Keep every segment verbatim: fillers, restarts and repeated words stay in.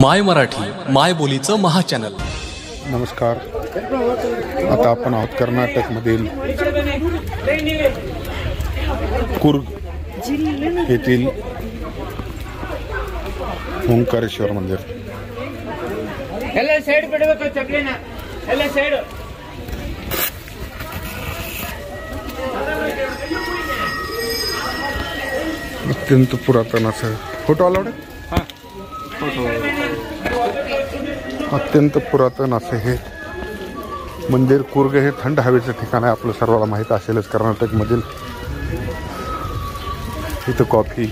माय मराठी माय बोलीचं महाचॅनल. नमस्कार. आता आपण आहोत कर्नाटकमधील कुर्ग येथील ओंकारेश्वर मंदिर. अत्यंत पुरातन असं फोटो अलाउड आहे. अत्यंत पुरातन असे हे मंदिर. कुर्ग हे थंड हवेचं ठिकाण आहे. आपलं सर्वांना माहीत असेलच कर्नाटकमधील. इथं कॉफी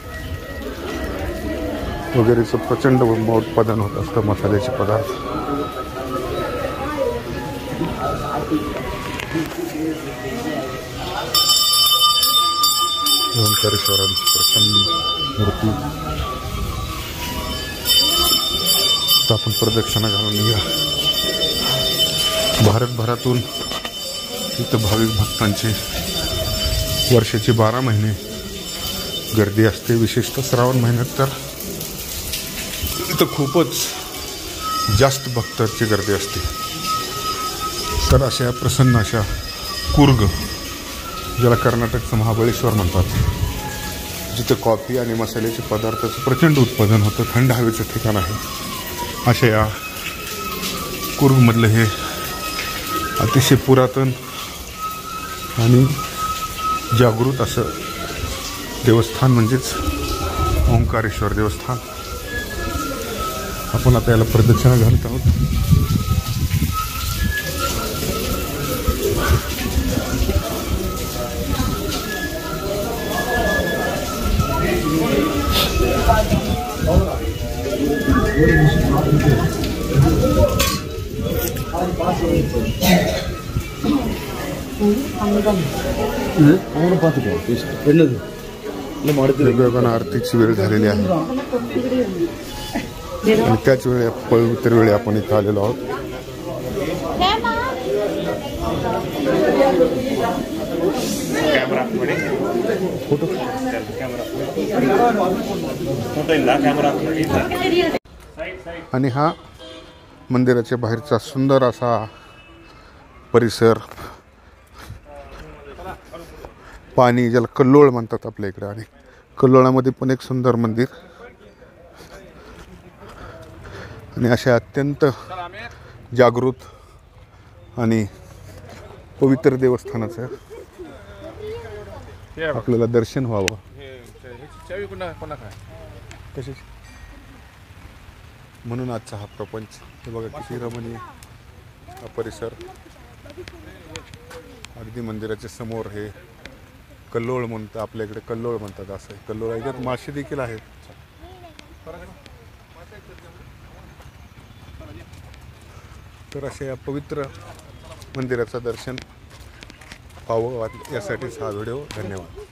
वगैरेचं प्रचंड उत्पादन होत असतं, मसाल्याचे पदार्थ. ओंकारेश्वरांची प्रचंड मूर्ती. तर आपण प्रदक्षिणा घालून निघा. भारतभरातून इथं भाविक भक्तांची वर्षाचे बारा महिने गर्दी असते. विशेषतः श्रावण महिन्यात तर इथं खूपच जास्त भक्तांची गर्दी असते. तर अशा प्रसन्न अशा कुर्ग, ज्याला कर्नाटकचं महाबळेश्वर म्हणतात, जिथं कॉफी आणि मसाल्याचे पदार्थाचं प्रचंड उत्पादन होतं, थंड हवेचं ठिकाण आहे. अशा या कुर्गमधलं हे अतिशय पुरातन आणि जागृत असं देवस्थान म्हणजेच ओंकारेश्वर देवस्थान. आपण आता याला प्रदक्षिणा घालत आहोत. वेगवेगळ्या आरतीची वेळ झालेली आहे आणि त्याच वेळी पवित्र वेळी आपण इथं आलेलो आहोत. आणि हा मंदिराच्या बाहेरचा सुंदर असा परिसर. पाणी, ज्याला कल्लोळ म्हणतात आपल्या इकडे, आणि कल्लोळामध्ये पण एक सुंदर मंदिर. आणि अशा अत्यंत जागृत आणि पवित्र देवस्थानाचं आपल्याला दर्शन व्हावं. म्हणून आजचा हा प्रपंच. हे बघा किती रमणीय हा परिसर. अगदी मंदिराच्या समोर हे कल्लोळ म्हणतात, आपल्या इकडे कल्लोळ म्हणतात. असं आहे कल्लोळ. याच्यात मासे देखील आहेत. तर अशा या पवित्र मंदिराचं दर्शन व्हावं यासाठीच हा व्हिडिओ. धन्यवाद.